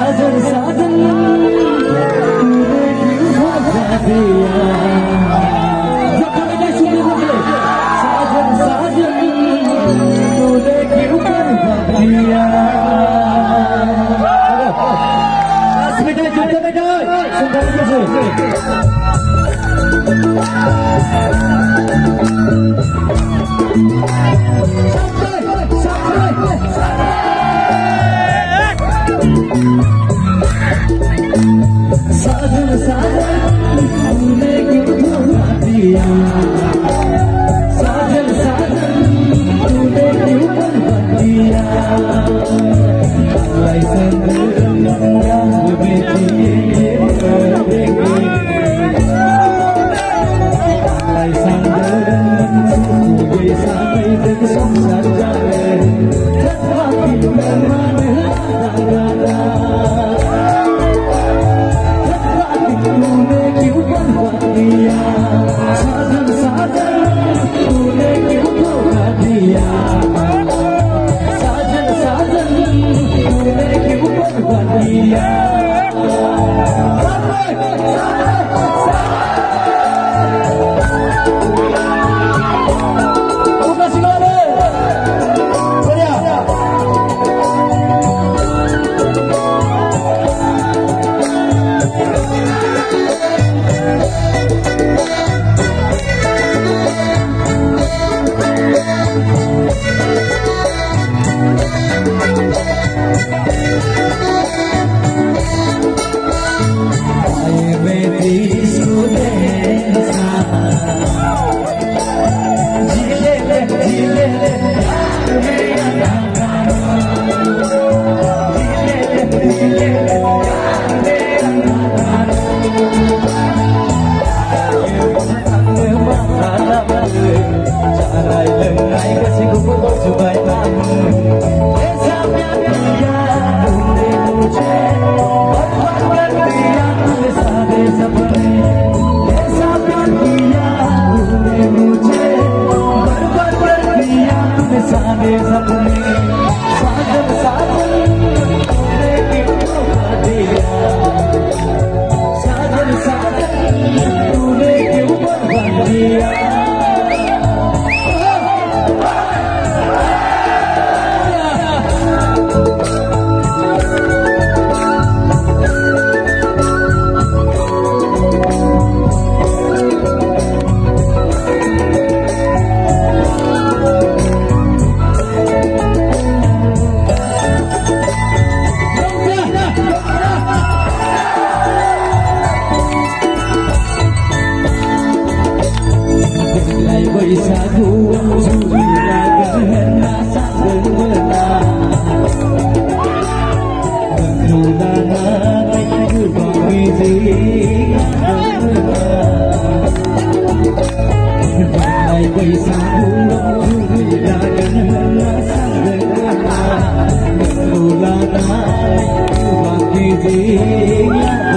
Sajwn sajwn tune kyun धोखा दिया Sajwn sajwn tune kyun धोखा दिया Asmita jumpa beda sudah Sajwn sajwn tune kyun धोखा दिया Sajwn sajwn tune kyun धोखा दिया Alai sendiri yang lebih tinggi Alai sendiri sebagai sampai dengan saja Tetapi memang ada Sajwn sajwn tune kyun धोखा दिया Sajwn sajwn tune kyun धोखा दिया Sajwn